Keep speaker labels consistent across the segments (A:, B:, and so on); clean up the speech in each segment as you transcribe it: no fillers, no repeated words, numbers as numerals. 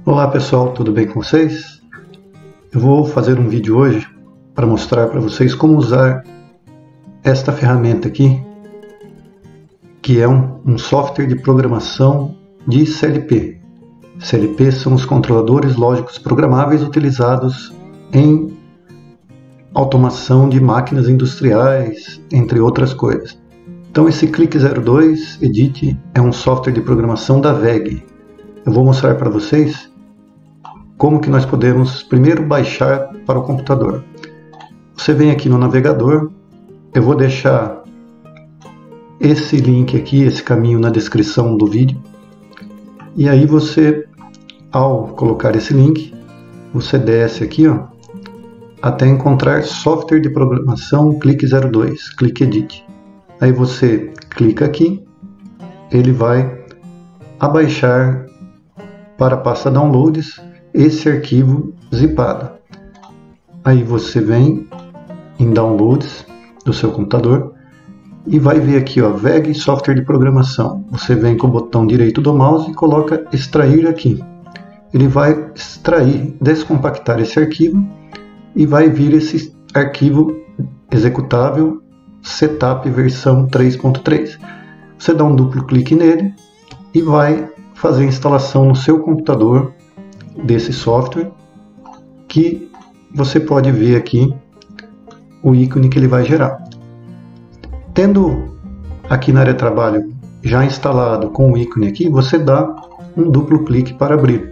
A: Olá pessoal, tudo bem com vocês? Eu vou fazer um vídeo hoje para mostrar para vocês como usar esta ferramenta aqui, que é um software de programação de CLP. CLP são os controladores lógicos programáveis utilizados em automação de máquinas industriais, entre outras coisas. Então esse Click02 Edit é um software de programação da VEG. Eu vou mostrar para vocês como que nós podemos primeiro baixar para o computador. Você vem aqui no navegador, eu vou deixar esse link aqui, esse caminho na descrição do vídeo. E aí você, ao colocar esse link, você desce aqui, ó, até encontrar software de programação Click02, Click Edit. Aí você clica aqui, ele vai abaixar para a pasta Downloads esse arquivo zipado. Aí você vem em Downloads do seu computador e vai ver aqui, ó, VEG Software de Programação. Você vem com o botão direito do mouse e coloca Extrair aqui. Ele vai extrair, descompactar esse arquivo e vai vir esse arquivo executável Setup versão 3.3. Você dá um duplo clique nele e vai fazer a instalação no seu computador desse software, que você pode ver aqui o ícone que ele vai gerar. Tendo aqui na área de trabalho já instalado com o ícone aqui, você dá um duplo clique para abrir.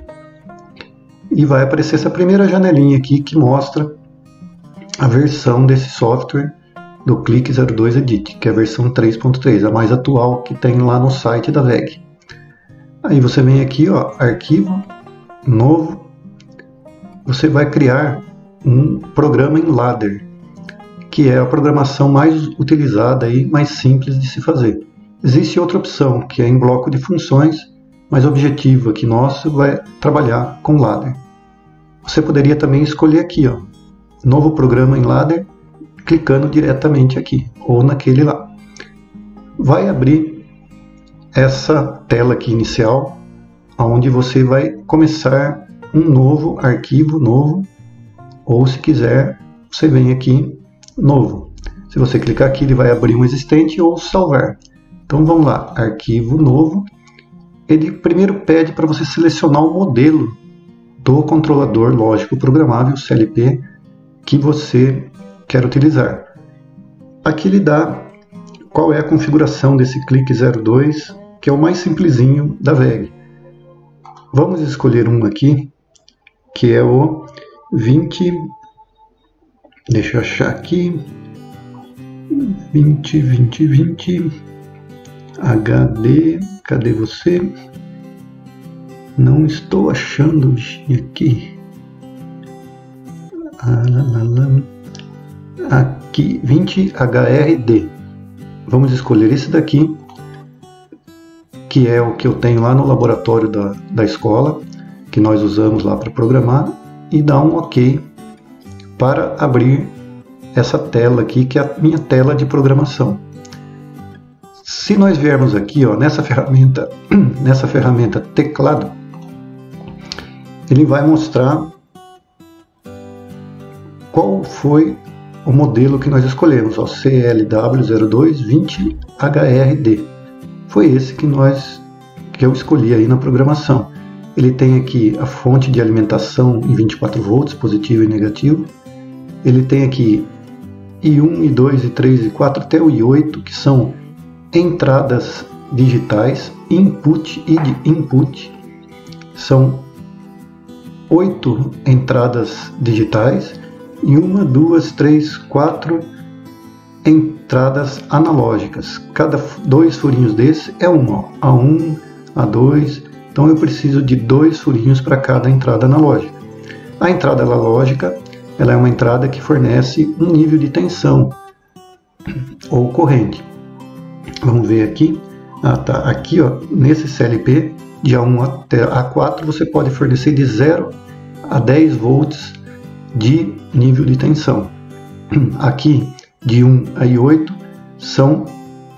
A: E vai aparecer essa primeira janelinha aqui que mostra a versão desse software do Click02 Edit, que é a versão 3.3, a mais atual que tem lá no site da VEG. Aí você vem aqui, ó, arquivo, novo, você vai criar um programa em ladder, que é a programação mais utilizada e mais simples de se fazer. Existe outra opção, que é em bloco de funções, mas o objetivo aqui nosso vai trabalhar com ladder. Você poderia também escolher aqui, ó, novo programa em ladder, clicando diretamente aqui, ou naquele lá. Vai abrir essa tela aqui inicial, onde você vai começar um novo arquivo novo, ou se quiser, você vem aqui, novo. Se você clicar aqui, ele vai abrir um existente ou salvar. Então vamos lá, arquivo novo. Ele primeiro pede para você selecionar o modelo do controlador lógico programável, CLP, que você quer utilizar. Aqui ele dá qual é a configuração desse Click02, que é o mais simplesinho da VEG. Vamos escolher um aqui, que é o 20, deixa eu achar aqui, 20 HD, cadê você? Não estou achando o bichinho aqui. Aqui, 20 HRD. Vamos escolher esse daqui, que é o que eu tenho lá no laboratório da escola, que nós usamos lá para programar, e dá um OK para abrir essa tela aqui, que é a minha tela de programação. Se nós viermos aqui, ó, nessa ferramenta teclado, ele vai mostrar qual foi o modelo que nós escolhemos, ó, CLW0220HRD. Foi esse que eu escolhi aí na programação. Ele tem aqui a fonte de alimentação em 24 volts, positivo e negativo. Ele tem aqui I1, I2, I3, I4 até o I8, que são entradas digitais, input e de input. São 8 entradas digitais e 1, 2, 3, 4 entradas analógicas. Cada 2 furinhos desse é um, ó, A1, A2. Então eu preciso de 2 furinhos para cada entrada analógica. A entrada analógica, ela é uma entrada que fornece um nível de tensão ou corrente. Vamos ver aqui. Tá. Aqui, ó, nesse CLP, de A1 até A4, você pode fornecer de 0 a 10 volts de nível de tensão. Aqui, de 1 a I8, são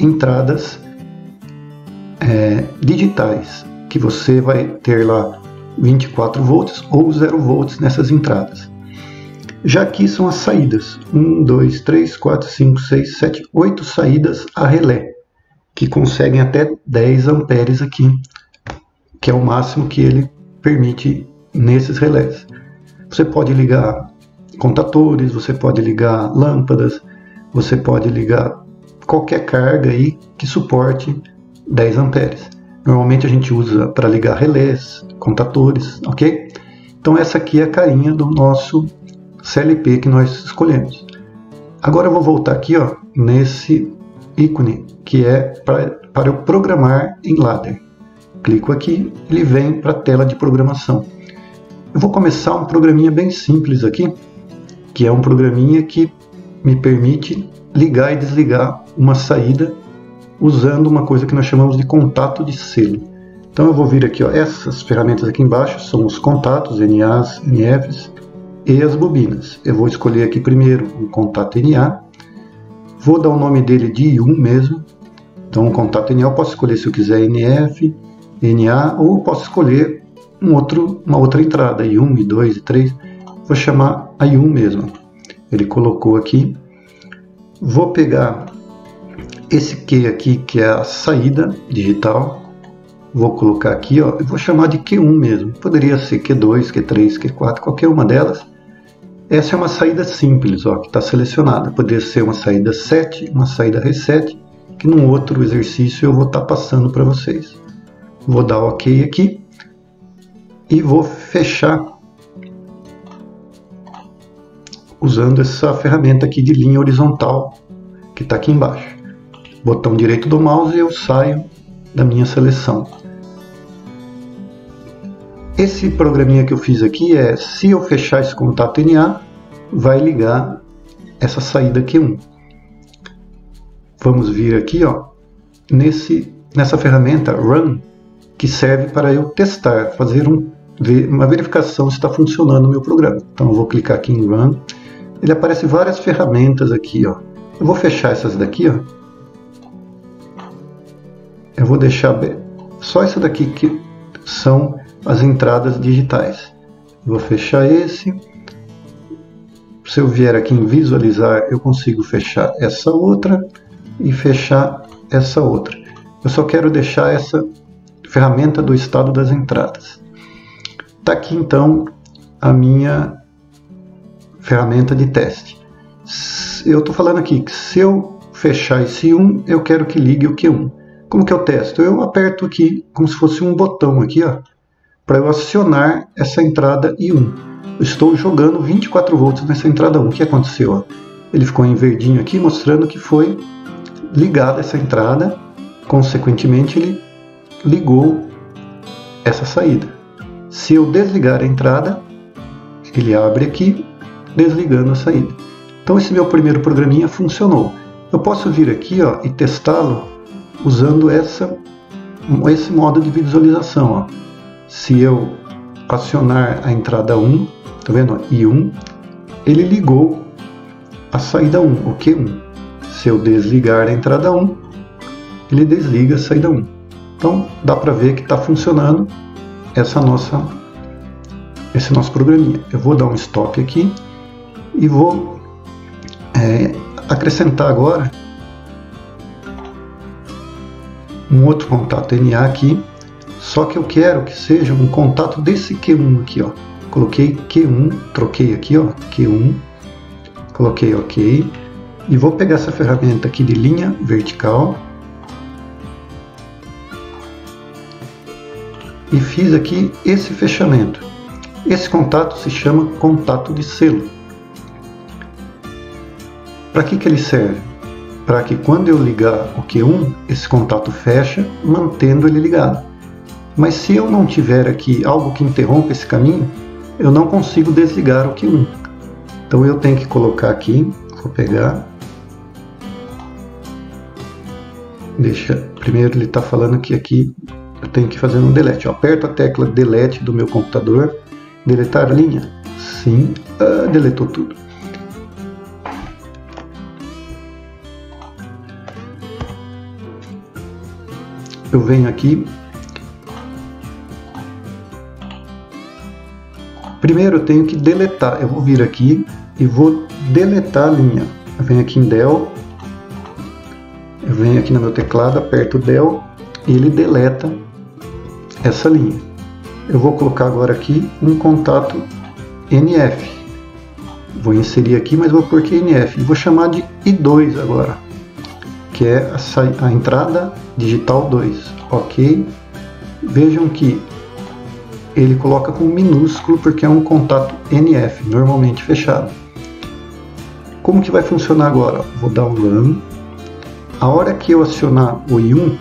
A: entradas digitais, que você vai ter lá 24 volts ou 0 volts nessas entradas. Já aqui são as saídas, 1, 2, 3, 4, 5, 6, 7, 8 saídas a relé, que conseguem até 10 amperes aqui, que é o máximo que ele permite nesses relés. Você pode ligar contatores, você pode ligar lâmpadas, você pode ligar qualquer carga aí que suporte 10 amperes. Normalmente a gente usa para ligar relés, contatores, ok? Então essa aqui é a carinha do nosso CLP que nós escolhemos. Agora eu vou voltar aqui, ó, nesse ícone que é para eu programar em ladder. Clico aqui, ele vem para a tela de programação. Eu vou começar um programinha bem simples aqui, que é um programinha que me permite ligar e desligar uma saída usando uma coisa que nós chamamos de contato de selo. Então eu vou vir aqui, ó, essas ferramentas aqui embaixo são os contatos, NAs, NFs e as bobinas. Eu vou escolher aqui primeiro um contato NA, vou dar o nome dele de I1 mesmo. Então o contato NA eu posso escolher se eu quiser NF, NA, ou posso escolher uma outra entrada, I1, I2, I3, vou chamar a I1 mesmo. Ele colocou aqui. Vou pegar esse Q aqui, que é a saída digital, vou colocar aqui, ó, eu vou chamar de Q1 mesmo, poderia ser Q2, Q3, Q4, qualquer uma delas. Essa é uma saída simples, ó, que está selecionada, poderia ser uma saída 7, uma saída reset, que num outro exercício eu vou estar passando para vocês. Vou dar OK aqui e vou fechar usando essa ferramenta aqui de linha horizontal que está aqui embaixo. Botão direito do mouse e eu saio da minha seleção. Esse programinha que eu fiz aqui é, se eu fechar esse contato NA, vai ligar essa saída Q1. Vamos vir aqui, ó, nessa ferramenta Run, que serve para eu testar, fazer uma verificação se está funcionando o meu programa. Então eu vou clicar aqui em Run. Ele aparece várias ferramentas aqui, ó. Eu vou fechar essas daqui, ó. Eu vou deixar só essa daqui que são as entradas digitais. Vou fechar esse. Se eu vier aqui em visualizar, eu consigo fechar essa outra e fechar essa outra. Eu só quero deixar essa ferramenta do estado das entradas. Tá aqui então a minha ferramenta de teste. Eu estou falando aqui que se eu fechar esse 1, eu quero que ligue o Q1. Como que eu testo? Eu aperto aqui como se fosse um botão aqui, ó, para eu acionar essa entrada I1. Eu estou jogando 24 volts nessa entrada 1. O que aconteceu? Ó? Ele ficou em verdinho aqui, mostrando que foi ligada essa entrada. Consequentemente, ele ligou essa saída. Se eu desligar a entrada, ele abre aqui, desligando a saída. Então esse meu primeiro programinha funcionou. Eu posso vir aqui, ó, e testá-lo usando esse modo de visualização. Ó. Se eu acionar a entrada 1, tá vendo? I1, ele ligou a saída 1, o Q1. Se eu desligar a entrada 1, ele desliga a saída 1. Então dá para ver que está funcionando esse nosso programinha. Eu vou dar um stop aqui e vou acrescentar agora um outro contato NA aqui, só que eu quero que seja um contato desse Q1 aqui, ó. Coloquei Q1, troquei aqui, ó, Q1, coloquei OK, e vou pegar essa ferramenta aqui de linha vertical e fiz aqui esse fechamento. Esse contato se chama contato de selo. Para que ele serve? Para que quando eu ligar o Q1, esse contato fecha, mantendo ele ligado. Mas se eu não tiver aqui algo que interrompa esse caminho, eu não consigo desligar o Q1. Então eu tenho que colocar aqui, vou pegar, primeiro ele está falando que aqui eu tenho que fazer um delete. Eu aperto a tecla delete do meu computador, deletar linha, sim, deletou tudo. Eu venho aqui Primeiro eu tenho que deletar. Eu vou vir aqui e vou deletar a linha. Eu venho aqui em Del, eu venho aqui no meu teclado, aperto o Del e ele deleta essa linha. Eu vou colocar agora aqui um contato NF. Vou inserir aqui, mas vou pôr aqui NF. E vou chamar de I2 agora, que é a entrada digital 2. Ok? Vejam que ele coloca com minúsculo porque é um contato NF, normalmente fechado. Como que vai funcionar agora? Vou dar um LAN. A hora que eu acionar o I1,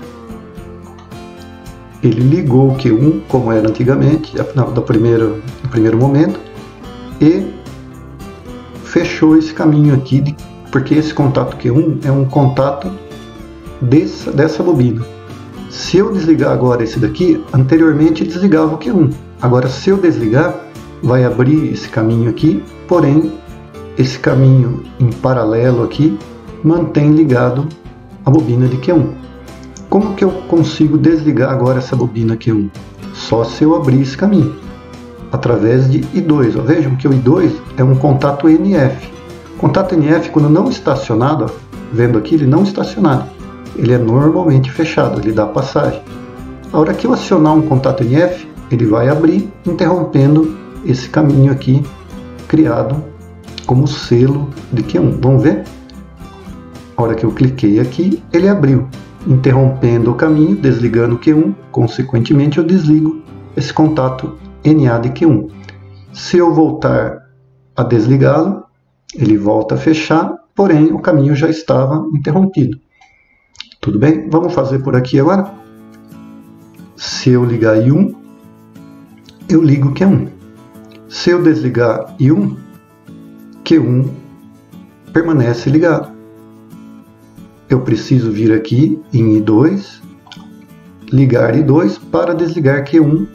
A: ele ligou o Q1, como era antigamente, no primeiro momento, e fechou esse caminho aqui, porque esse contato Q1 é um contato dessa bobina. Se eu desligar agora esse daqui, anteriormente desligava o Q1. Agora, se eu desligar, vai abrir esse caminho aqui, porém, esse caminho em paralelo aqui mantém ligado a bobina de Q1. Como que eu consigo desligar agora essa bobina Q1? Só se eu abrir esse caminho, através de I2. Ó, vejam que o I2 é um contato NF. Contato NF, quando não está acionado, ó, vendo aqui, ele não está acionado. Ele é normalmente fechado, ele dá passagem. A hora que eu acionar um contato NF, ele vai abrir, interrompendo esse caminho aqui, criado como selo de Q1. Vamos ver? A hora que eu cliquei aqui, ele abriu, interrompendo o caminho, desligando o Q1, consequentemente eu desligo esse contato NA de Q1. Se eu voltar a desligá-lo, ele volta a fechar, porém o caminho já estava interrompido. Tudo bem? Vamos fazer por aqui agora. Se eu ligar I1, eu ligo Q1. Se eu desligar I1, Q1 permanece ligado. Eu preciso vir aqui em I2, ligar I2 para desligar Q1,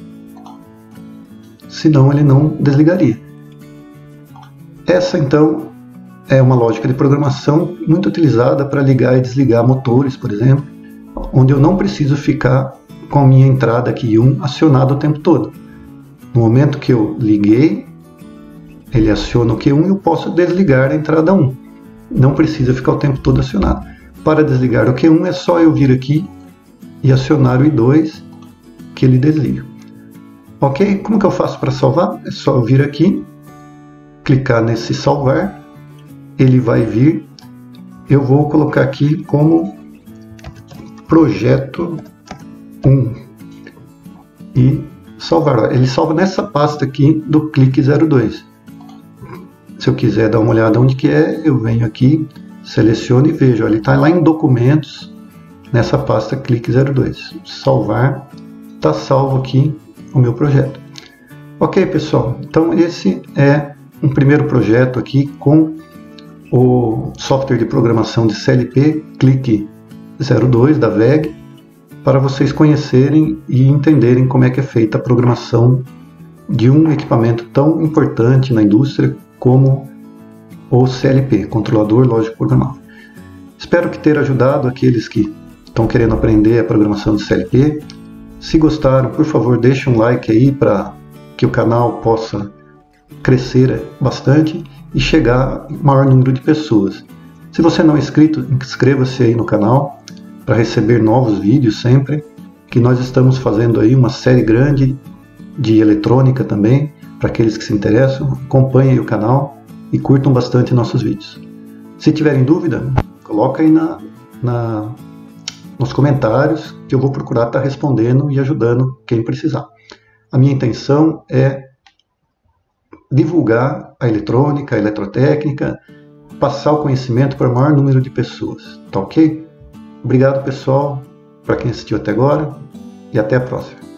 A: senão ele não desligaria. Essa então é uma lógica de programação muito utilizada para ligar e desligar motores, por exemplo, onde eu não preciso ficar com a minha entrada aqui I1 acionada o tempo todo. No momento que eu liguei, ele aciona o Q1 e eu posso desligar a entrada 1. Não precisa ficar o tempo todo acionado. Para desligar o Q1 é só eu vir aqui e acionar o I2 que ele desliga. Ok? Como que eu faço para salvar? É só eu vir aqui, clicar nesse salvar, ele vai vir, eu vou colocar aqui como projeto 1 e salvar. Ele salva nessa pasta aqui do clique 02. Se eu quiser dar uma olhada onde que é, eu venho aqui, seleciono e vejo. Ele está lá em documentos, nessa pasta clique 02. Salvar, está salvo aqui o meu projeto. Ok, pessoal, então esse é um primeiro projeto aqui com o software de programação de CLP Clique 02 da VEG, para vocês conhecerem e entenderem como é que é feita a programação de um equipamento tão importante na indústria como o CLP, Controlador Lógico Programável. Espero que tenha ajudado aqueles que estão querendo aprender a programação de CLP. Se gostaram, por favor, deixe um like aí para que o canal possa crescer bastante e chegar a maior número de pessoas. Se você não é inscrito, inscreva-se aí no canal para receber novos vídeos sempre, que nós estamos fazendo aí uma série grande de eletrônica também, para aqueles que se interessam. Acompanhem o canal e curtam bastante nossos vídeos. Se tiverem dúvida, coloca aí nos comentários, que eu vou procurar estar respondendo e ajudando quem precisar. A minha intenção é divulgar a eletrônica, a eletrotécnica, passar o conhecimento para o maior número de pessoas. Tá ok? Obrigado, pessoal, para quem assistiu até agora, e até a próxima.